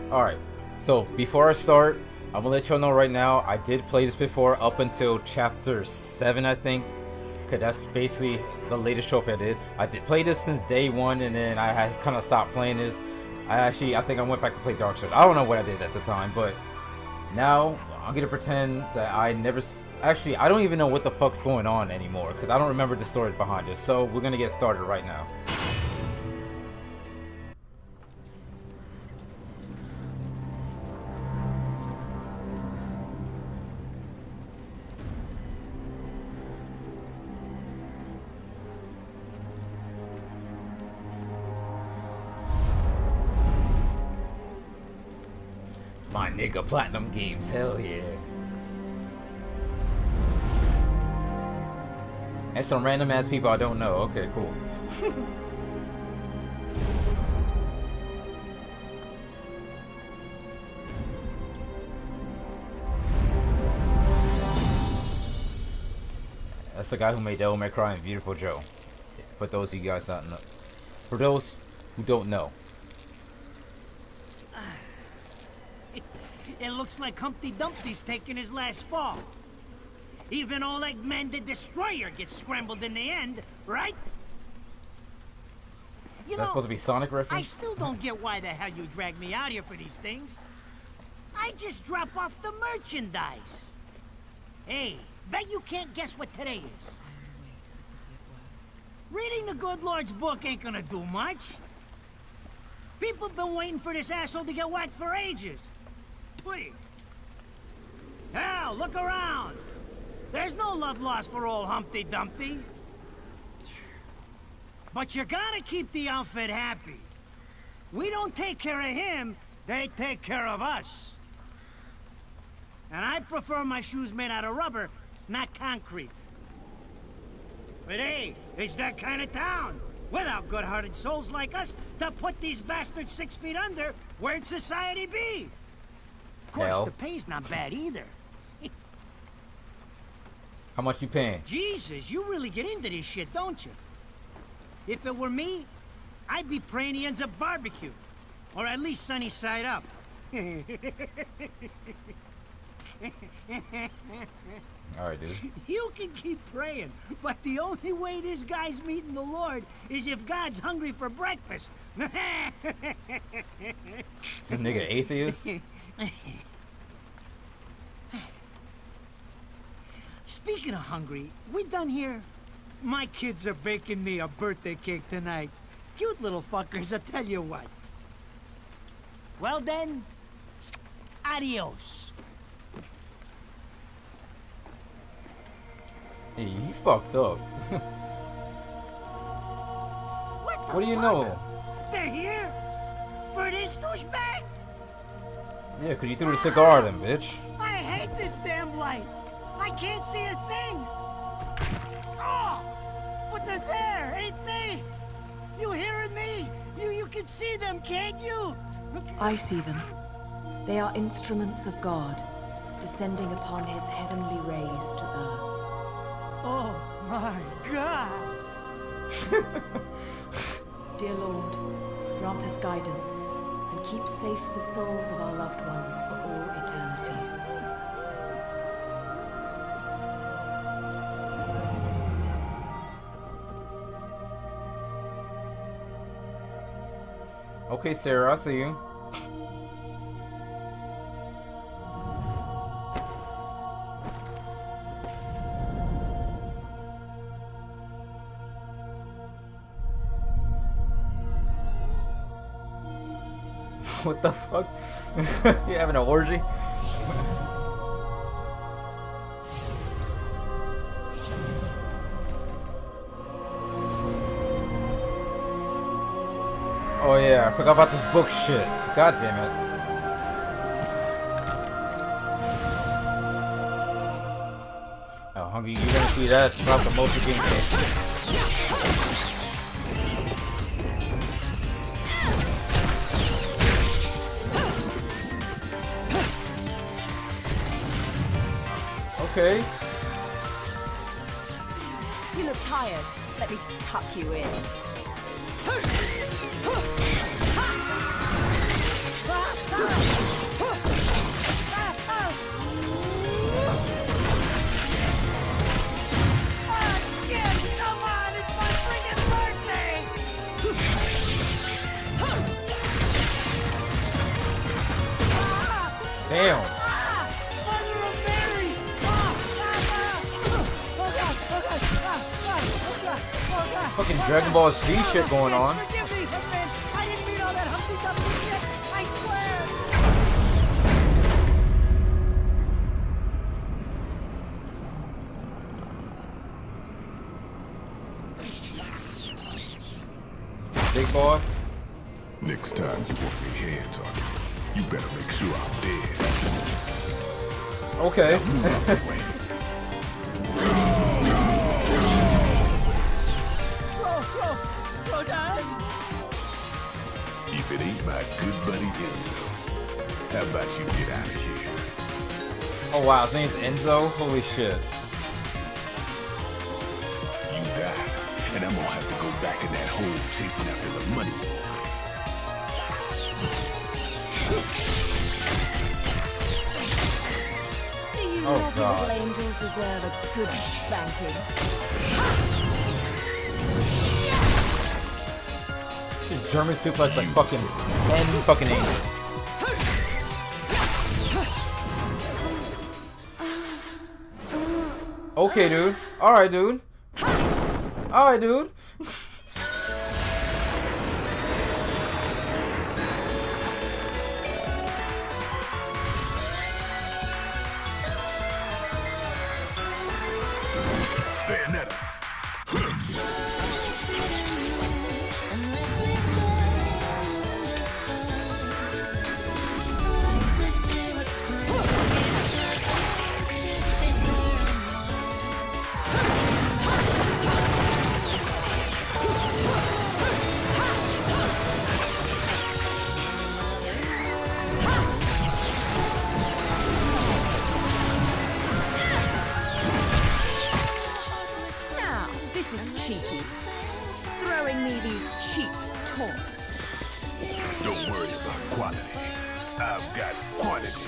Alright, so before I start, I'm gonna let y'all know right now, I did play this before up until chapter 7, I think. Cause that's basically the latest trophy I did. I did play this since day 1, and then I had kind of stopped playing this. I think I went back to play Dark Souls. I don't know what I did at the time, but now I'm gonna pretend that I never... Actually, I don't even know what the fuck's going on anymore, because I don't remember the story behind it. So we're gonna get started right now. My nigga, Platinum Games, hell yeah. And some random ass people I don't know. Okay, cool. That's the guy who made Devil May Cry and Beautiful Joe. For those of you guys not know. For those who don't know. It looks like Humpty Dumpty's taking his last fall. Even old Eggman the Destroyer gets scrambled in the end, right? Is that supposed to be Sonic reference? I still don't get why the hell you drag me out here for these things. I just drop off the merchandise. Hey, bet you can't guess what today is. Reading the good Lord's book ain't gonna do much. People been waiting for this asshole to get whacked for ages. Please. Hell, look around. There's no love lost for old Humpty Dumpty. But you gotta keep the outfit happy. We don't take care of him, they take care of us. And I prefer my shoes made out of rubber, not concrete. But hey, it's that kind of town. Without good-hearted souls like us to put these bastards 6 feet under, where'd society be? Of course, the pay's not bad either. How much you paying? Jesus, you really get into this shit, don't you? If it were me, I'd be praying he ends up barbecue. Or at least sunny side up. Alright, dude. You can keep praying, but the only way this guy's meeting the Lord is if God's hungry for breakfast. Is this nigga atheist? Speaking of hungry, we done here? My kids are baking me a birthday cake tonight. Cute little fuckers, I tell you what. Well then, adios. Hey, he fucked up. What do you know? They're here? For this douchebag? Yeah, cause you threw the cigar at him, bitch. I hate this damn light. I can't see a thing. Oh! But they're there, ain't they? You hearing me? You can see them, can't you? I see them. They are instruments of God, descending upon his heavenly rays to earth. Oh my God! Dear Lord, grant us guidance and keep safe the souls of our loved ones for all eternity. Okay, Sarah, I see you. What the fuck? You having an orgy? Oh yeah, I forgot about this book shit. God damn it. Oh, Hungry, you're gonna see that throughout the most of the gameplay. Okay. You look tired. Let me tuck you in. Damn. Fucking Dragon Ball Z shit going on. Forgive me, Hitman. I didn't mean all that humpty-dumpty shit. I swear. Big boss. Next time you want me hands on you, you better make sure I'm dead. Okay. Bro, dies. If it ain't my good buddy Enzo, how about you get out of here? Oh wow, his name's Enzo? Holy shit. You die, and I'm gonna have to go back in that hole chasing after the money. Do you Oh, naughty God. little angels deserve a good spanking? Shit, German suplex like fucking 10 fucking angels. Okay, dude. Alright, dude. Alright, dude. Bayonetta. Now, this is cheeky. Throwing me these cheap toys. Don't worry about quality. I've got quantity.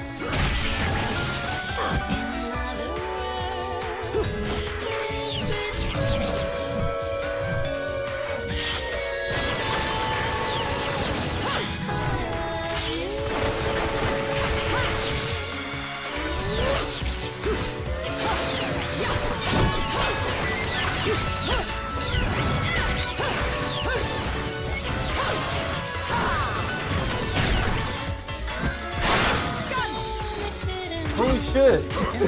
Holy shit.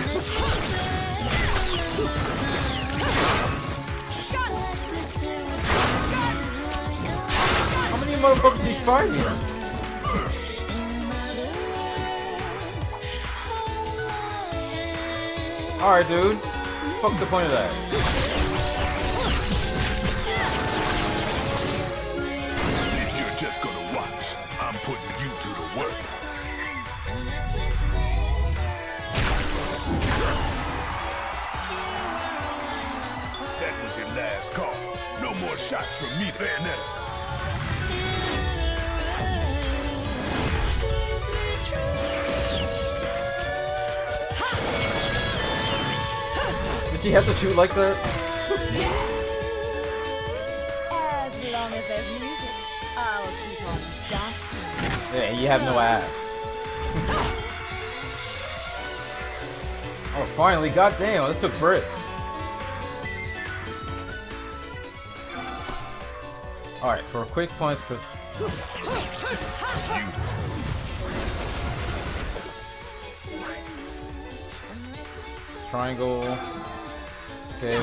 How many motherfuckers he's fighting? Alright, dude. Fuck the point of that. If you're just gonna watch, I'm putting you to the work. That was your last call. No more shots from me, Bayonetta. Did she have to shoot like that? As long as there's music, I'll keep on dancing. Yeah, you have no ass. Oh, finally, goddamn, this took Brit. Alright, for a quick punch, because triangle. Okay.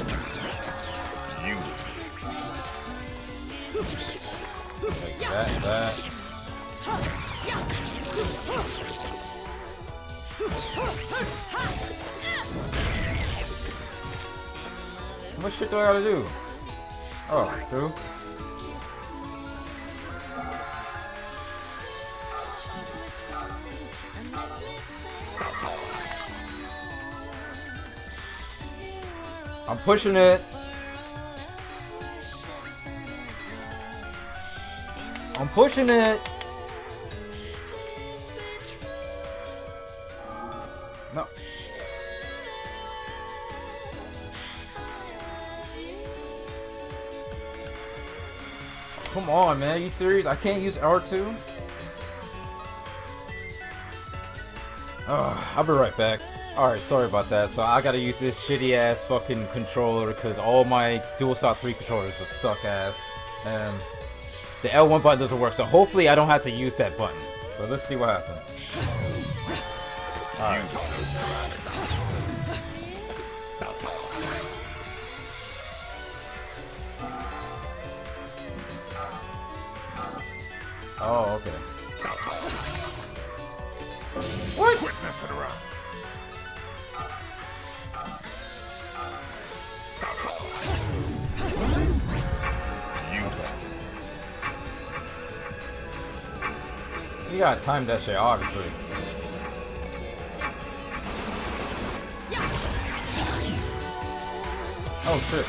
Like that, that. How much shit do I gotta do? Oh, two. I'm pushing it. I'm pushing it. No. Come on, man. Are you serious? I can't use R2? I'll be right back. Alright, sorry about that. So I gotta use this shitty ass fucking controller because all my DualShock 3 controllers just suck ass. And the L1 button doesn't work. So hopefully I don't have to use that button. So let's see what happens. Alright. Oh, okay. What? Quit messing around. You gotta time that shit, obviously. Oh shit.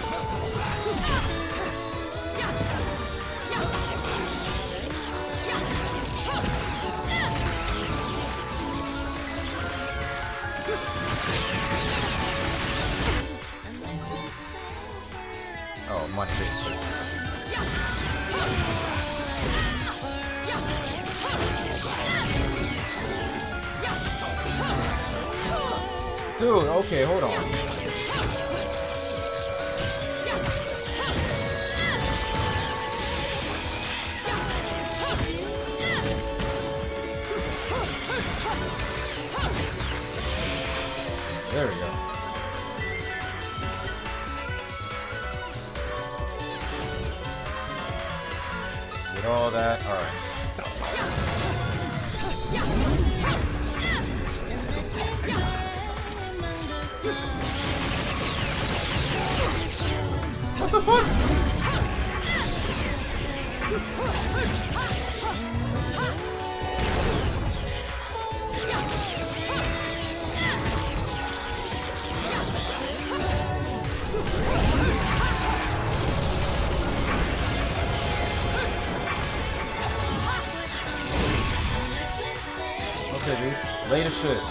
Oh, money basically. Dude, okay, hold on. There we go. Get all that. All right. What the fuck? Okay, dude. Late as shit.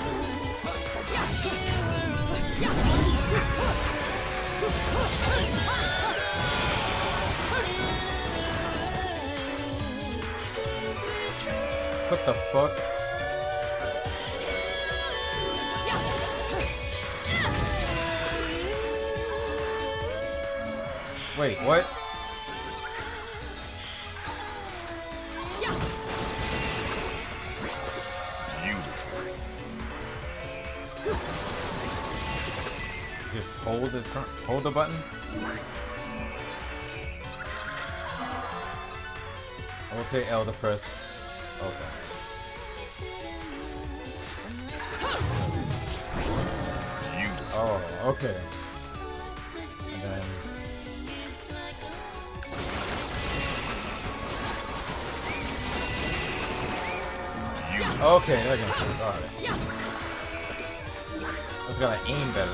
What the fuck? Wait, what? Just hold the button. Okay, L to press. Okay. Oh, okay. And then okay, there you go. Alright. I just gotta aim better.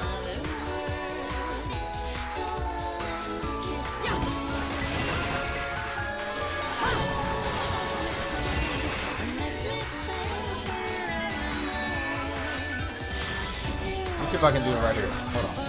Let's see if I can do it right here. Hold on.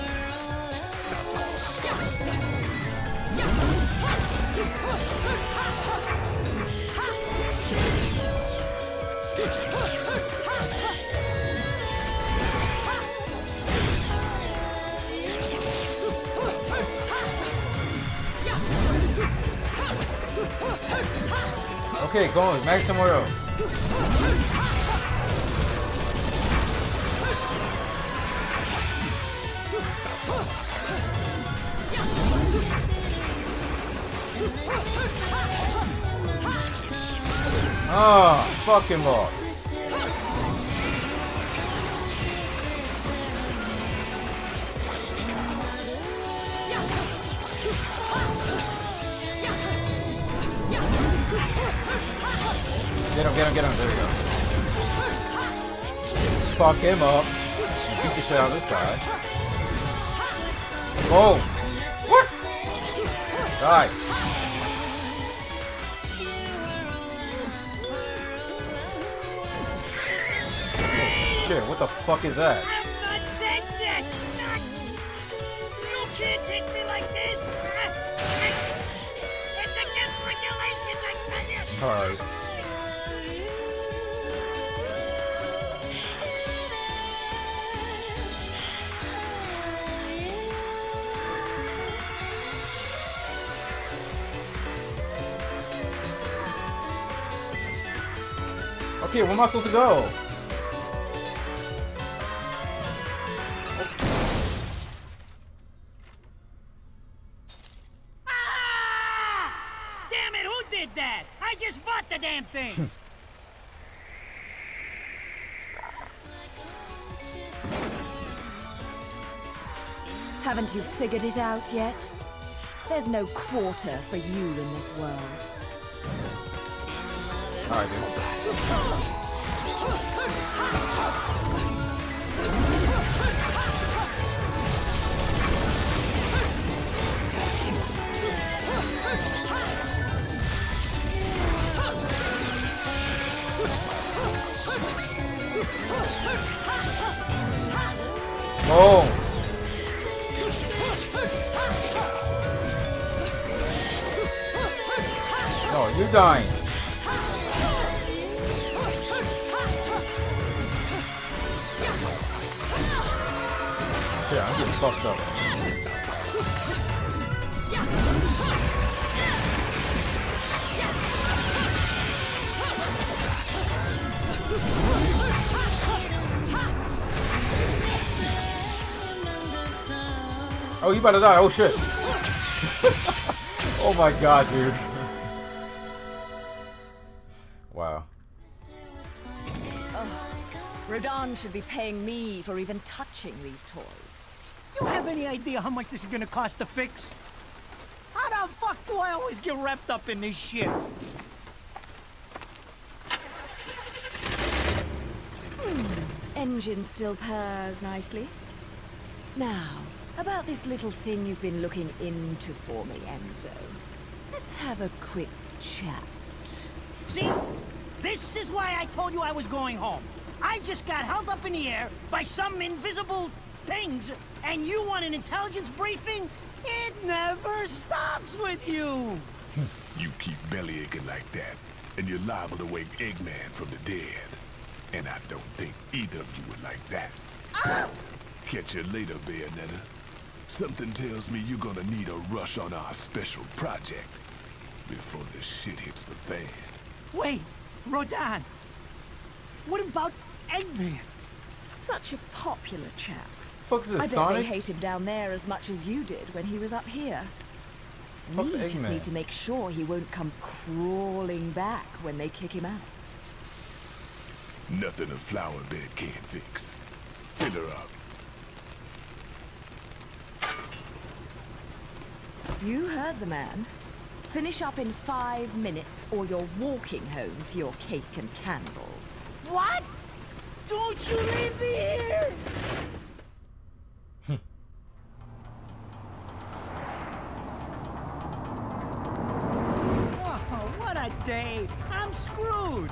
Okay, go on, Max somewhere else. Oh, fuck him off. Get him, there we go. Fuck him up. And beat the shit out of this guy. Oh! What? Die. shit, what the fuck is that? I'm not dead yet! You can't take me like this! It's against regulations, I tell you! Alright. Okay, where am I supposed to go? Ah! Damn it, who did that? I just bought the damn thing! Haven't you figured it out yet? There's no quarter for you in this world. Alright, dude. Oh! No, you're dying. Shit, I'm getting fucked up. Oh, you about to die. Oh, shit. Oh my god, dude. Wow. Rodan should be paying me for even touching these toys. You have any idea how much this is gonna cost to fix? How the fuck do I always get wrapped up in this shit? Engine still purrs nicely. Now, about this little thing you've been looking into for me, Enzo. Let's have a quick chat. See? This is why I told you I was going home. I just got held up in the air by some invisible things, and you want an intelligence briefing? It never stops with you! You keep belly aching like that, and you're liable to wake Eggman from the dead. And I don't think either of you would like that. Ah! Catch you later, Bayonetta. Something tells me you're gonna need a rush on our special project before the shit hits the fan. Wait, Rodan. What about Eggman? Such a popular chap. Fuck is I this, bet Sonic? they hate him down there as much as you did when he was up here. Fuck's We just Eggman? need to make sure he won't come crawling back when they kick him out. Nothing a flower bed can't fix. Fill her up. You heard the man. Finish up in 5 minutes or you're walking home to your cake and candles. What? Don't you leave me here! Oh, what a day! I'm screwed!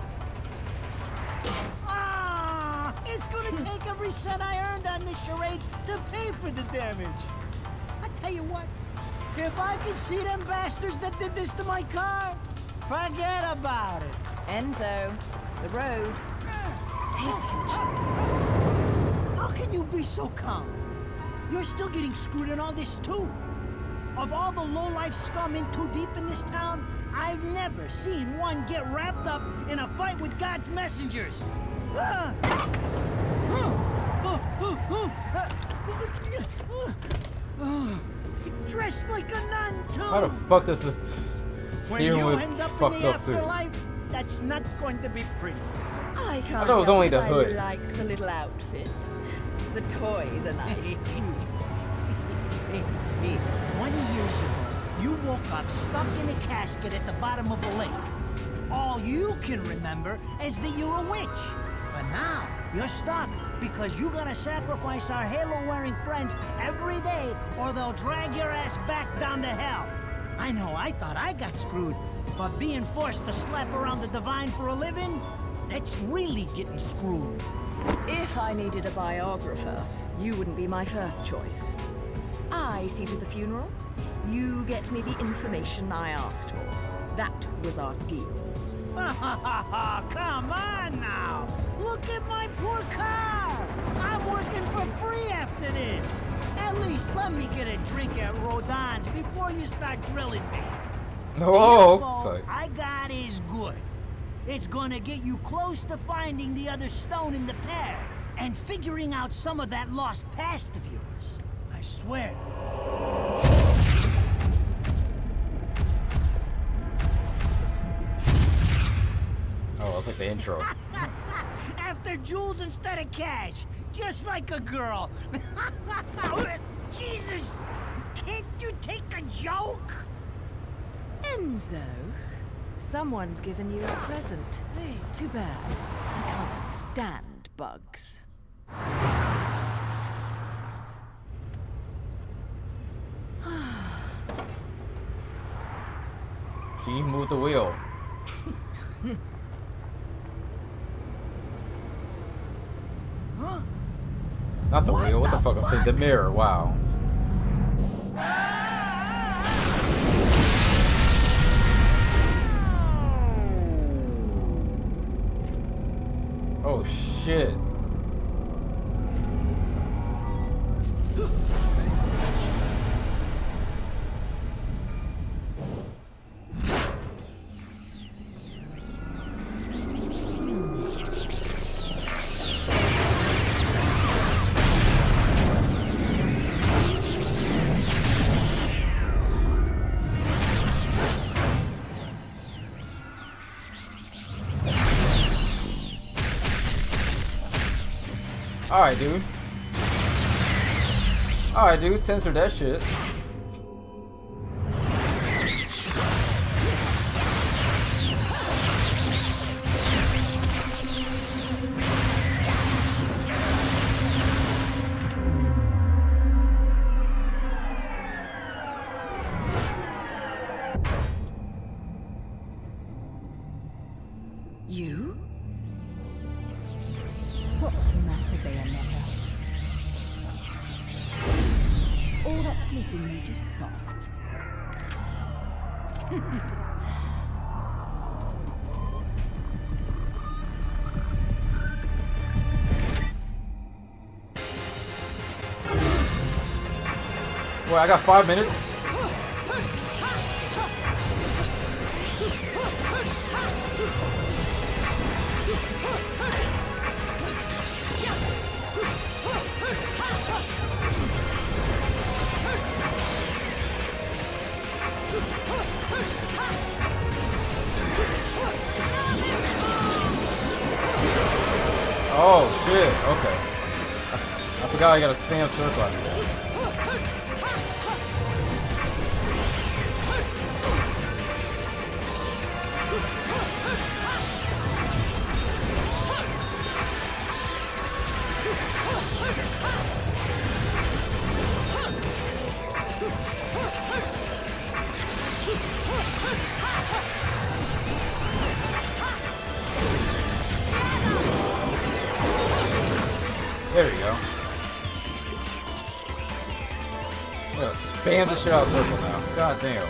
Ah! It's gonna take every cent I earned on this charade to pay for the damage. I tell you what, if I could see them bastards that did this to my car, forget about it. Enzo, the road. Pay attention. How can you be so calm? You're still getting screwed in all this too. Of all the low-life scum in too deep in this town, I've never seen one get wrapped up in a fight with God's messengers. Dressed like a nun too. How the fuck does this When steering you wheel end up fucked in the up too? afterlife, that's not going to be pretty. I can't thought it was help only if the I hood. like the little outfits. The toys are nice too. 20 years ago, you woke up stuck in a casket at the bottom of a lake. All you can remember is that you're a witch. But now, you're stuck because you gotta sacrifice our halo-wearing friends every day or they'll drag your ass back down to hell. I know, I thought I got screwed, but being forced to slap around the divine for a living? That's really getting screwed. If I needed a biographer, you wouldn't be my first choice. I see to the funeral. You get me the information I asked for. That was our deal. Come on now! Look at my poor car! I'm working for free after this! At least let me get a drink at Rodin's before you start drilling me. No, The info sorry. I got is good. It's gonna get you close to finding the other stone in the pair and figuring out some of that lost past of yours. I swear. Oh, it's like the intro. After jewels instead of cash, just like a girl. Jesus, can't you take a joke? Enzo, someone's given you a present. Too bad. I can't stand bugs. She moved the wheel. Huh? Not the wheel, what the fuck? I'm saying the mirror, wow. Oh shit. Alright, dude. Alright, dude. Censor that shit. You? What's the matter, Bayonetta? All that sleeping made you soft. Well, I got 5 minutes. Oh shit, okay. I forgot I gotta spam circle after that. There we go. I'm gonna spam the shit out of circle now. God damn.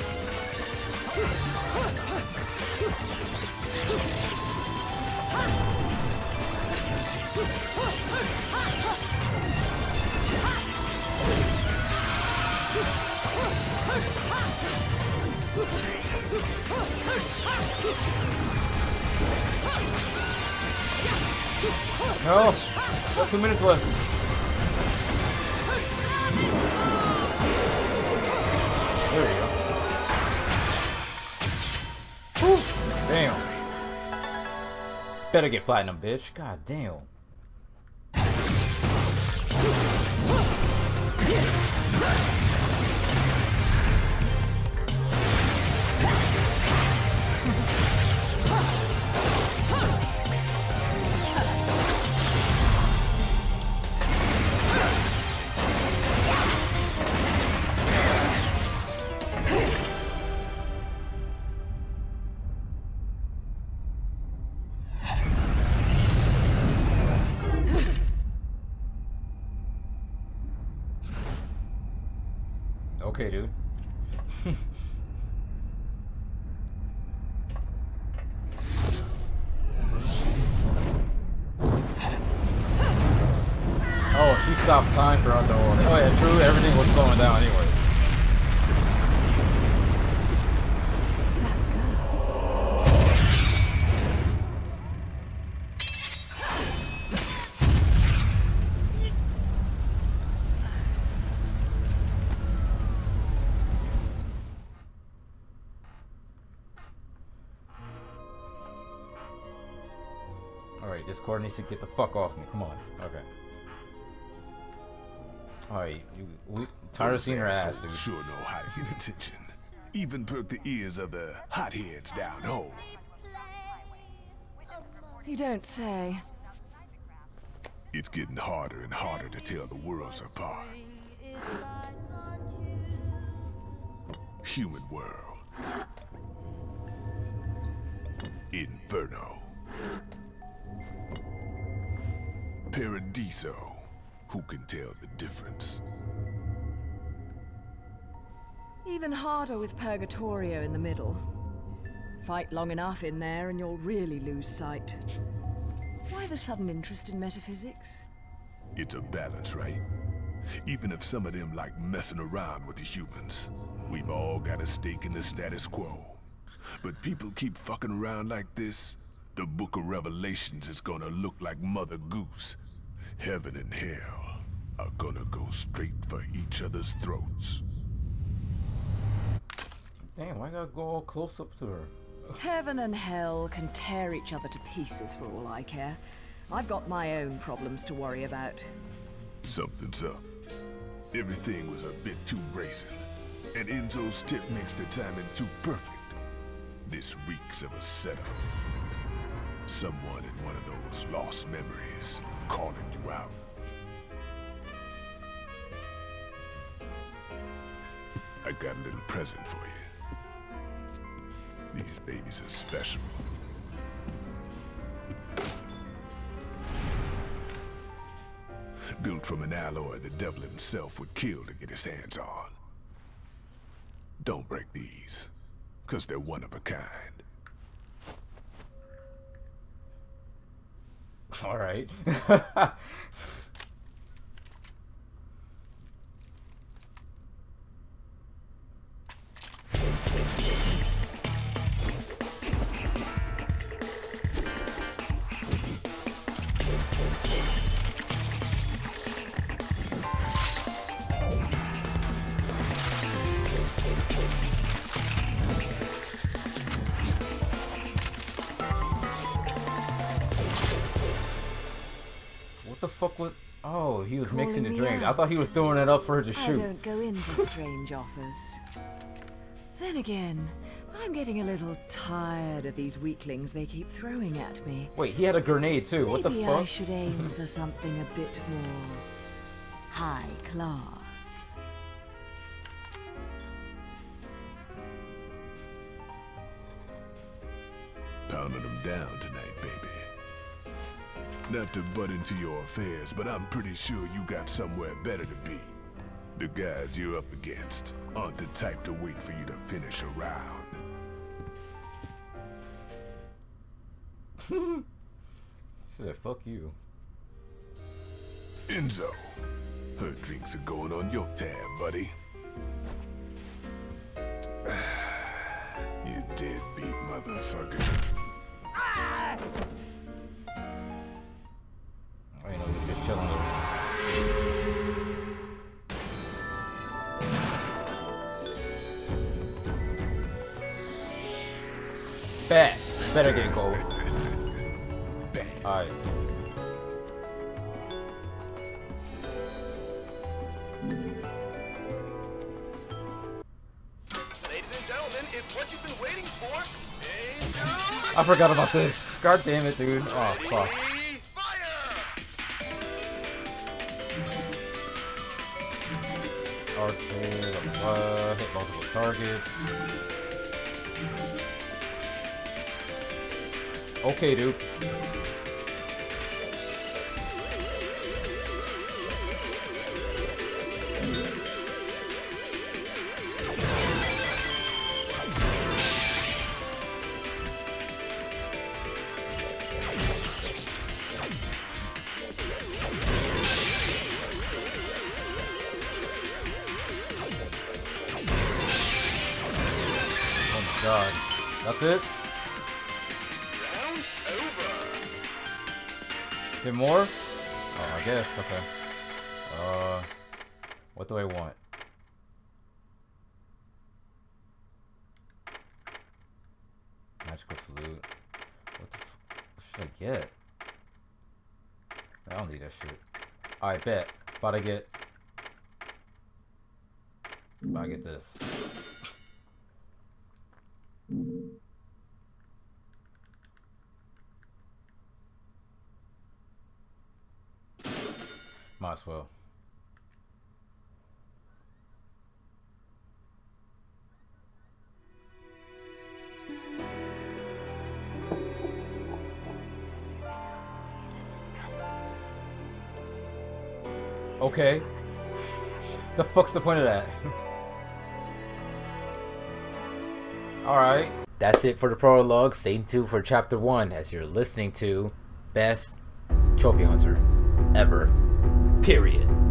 No! Got 2 minutes left. There we go. Whew. Damn. Better get platinum, bitch. God damn. Okay, dude. Oh, she stopped time for underwater. Oh yeah, true. Everything was slowing down anyway. Alright, this cord needs to get the fuck off me. Come on. Okay. Alright, we tired of seeing her ass, dude. Sure know how to get attention. Even perk the ears of the hotheads down home. You don't say. It's getting harder and harder to tell the worlds apart. Human world. Inferno. Paradiso. Who can tell the difference? Even harder with Purgatorio in the middle. Fight long enough in there and you'll really lose sight. Why the sudden interest in metaphysics? It's a balance, right? Even if some of them like messing around with the humans, we've all got a stake in the status quo. But people keep fucking around like this, the Book of Revelations is gonna look like Mother Goose. Heaven and hell are gonna go straight for each other's throats. Damn, why gotta go all close up to her? Heaven and hell can tear each other to pieces for all I care. I've got my own problems to worry about. Something's up. Everything was a bit too bracing, and Enzo's tip makes the timing too perfect. This reeks of a setup. Someone in one of those lost memories calling you out. I got a little present for you. These babies are special. Built from an alloy the devil himself would kill to get his hands on. Don't break these, 'cause they're one of a kind. All right. What the fuck was... Oh, he was mixing the drink. I thought he was throwing it up for her to shoot. I don't go into strange offers. Then again, I'm getting a little tired of these weaklings they keep throwing at me. Wait, he had a grenade too. What the Maybe fuck? I should aim for something a bit more high class. Pounding them down tonight, baby. Not to butt into your affairs, but I'm pretty sure you got somewhere better to be. The guys you're up against aren't the type to wait for you to finish a round. He said, fuck you. Enzo, her drinks are going on your tab, buddy. You deadbeat motherfucker. I know, you're just chilling there. Bet. Better get gold. Alright. Ladies and gentlemen, it's what you've been waiting for. Angel! I forgot about this. God damn it, dude. Oh, fuck. Arcade, hit multiple targets. Okay, dude. God. That's it? Round over. Is there more? Oh, I guess. Okay. What do I want? Magical flute. What the should I get? I don't need that shit. I bet. About I get this. Might as well. Okay. The fuck's the point of that? Alright. That's it for the prologue. Stay tuned for chapter 1 as you're listening to Best Trophy Hunter Ever. Period.